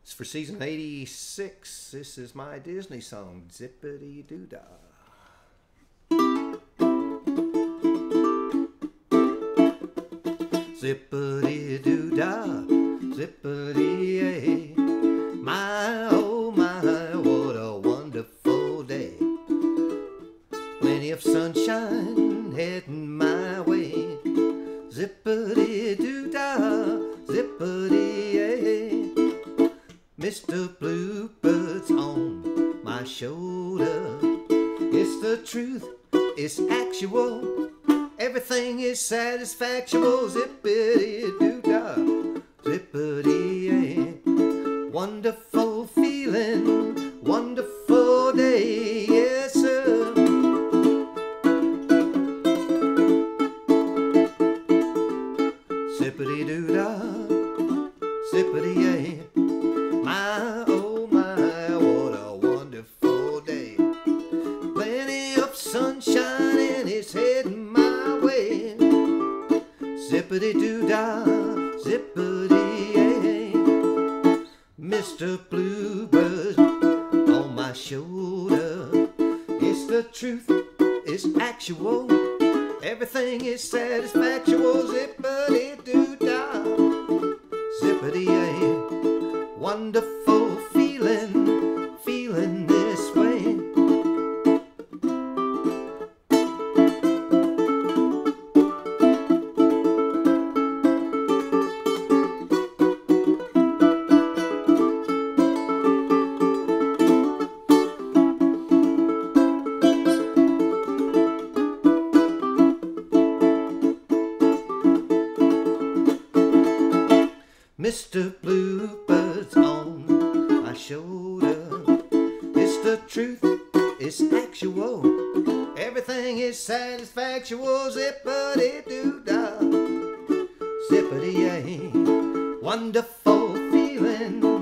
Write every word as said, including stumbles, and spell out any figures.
It's for season eighty-six. This is my Disney song, Zippity Doo Dah. Zippity Doo Dah, zippity yay. My oh my, what a wonderful day. Plenty of sunshine heading my way. Zippity Doo Dah, zippity yay. Mister Bluebird's on my shoulder. It's the truth, it's actual. Everything is satisfactual. Zippity Doo Dah, zippity yay. Wonderful feeling, wonderful day, yes sir. Zippity Doo Dah, zippity yay. My oh my, what a wonderful day. Plenty of sunshine and it's heading my way. Zippity Doo Dah, zippity yay. Mister Bluebird on my shoulder. It's the truth, it's actual. Everything is satisfactual. Zippity Doo Dah, zippity yay. Wonderful feeling, feeling this way. Mister Bluebird's on my shoulder. It's the truth, it's actual. Everything is satisfactual. Zippity Doo Dah, zippity yay. Wonderful feeling,